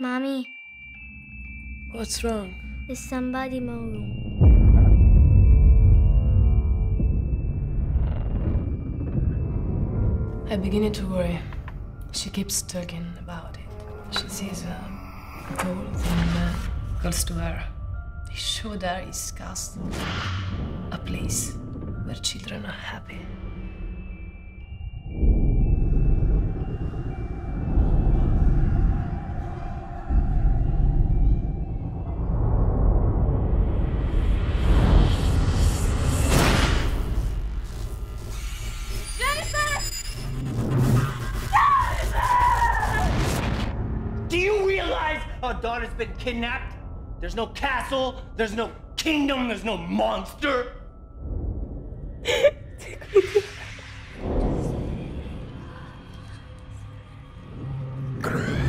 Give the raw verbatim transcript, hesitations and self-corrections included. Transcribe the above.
Mommy. What's wrong? There's somebody in my room. I'm beginning to worry. She keeps talking about it. She sees a tall, thin man calls to her. He showed her his castle, a place where children are happy. Do you realize our daughter's been kidnapped? There's no castle, there's no kingdom, there's no monster. Great.